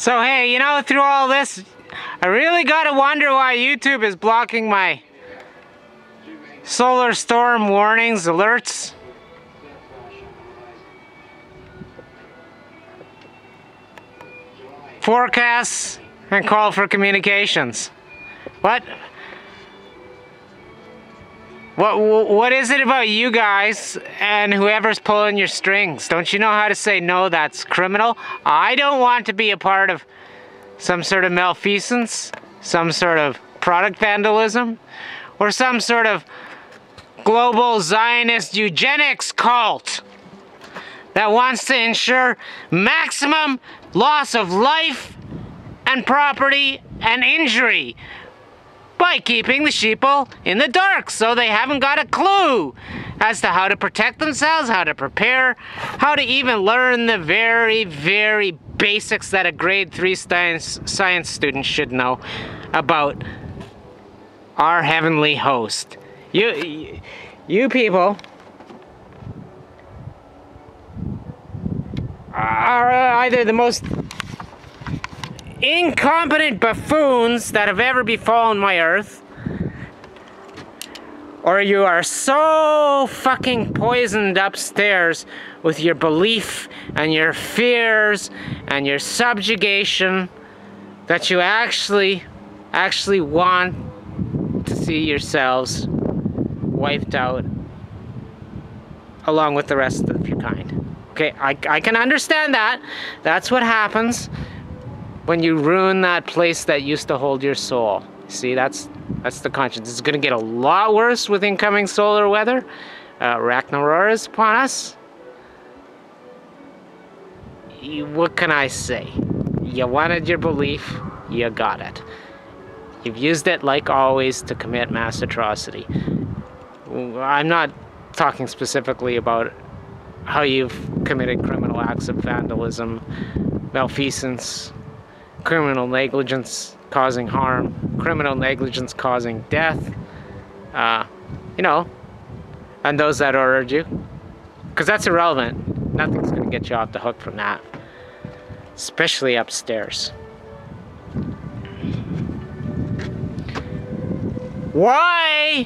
So hey, you know, through all this, I really gotta wonder why YouTube is blocking my solar storm warnings, alerts. Forecasts and call for communications. What is it about you guys and whoever's pulling your strings? Don't you know how to say no? That's criminal. I don't want to be a part of some sort of malfeasance, some sort of product vandalism, or some sort of global Zionist eugenics cult that wants to ensure maximum loss of life and property and injury by keeping the sheeple in the dark so they haven't got a clue as to how to protect themselves, how to prepare, how to even learn the very, very basics that a grade 3 science student should know about our heavenly host. You people are either the most incompetent buffoons that have ever befallen my earth, or you are so fucking poisoned upstairs with your belief and your fears and your subjugation that you actually want to see yourselves wiped out along with the rest of your kind. Okay, I can understand that. That's what happens when you ruin that place that used to hold your soul. See, that's the conscience. It's going to get a lot worse with incoming solar weather. Ragnarok is upon us. What can I say? You wanted your belief, you got it. You've used it, like always, to commit mass atrocity. I'm not talking specifically about how you've committed criminal acts of vandalism, malfeasance, criminal negligence causing harm, criminal negligence causing death, you know, and those that ordered you. Because that's irrelevant. Nothing's going to get you off the hook from that. Especially upstairs. Why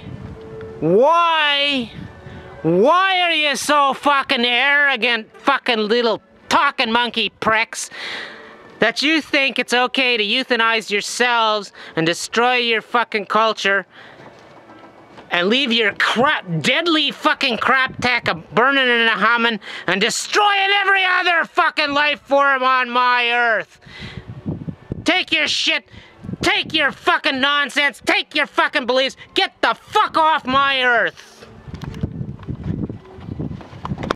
are you so fucking arrogant, fucking little talking monkey pricks, that you think it's okay to euthanize yourselves and destroy your fucking culture and leave your deadly fucking crap tech burning and humming and destroying every other fucking life form on my earth? Take your shit, take your fucking nonsense, take your fucking beliefs, get the fuck off my earth!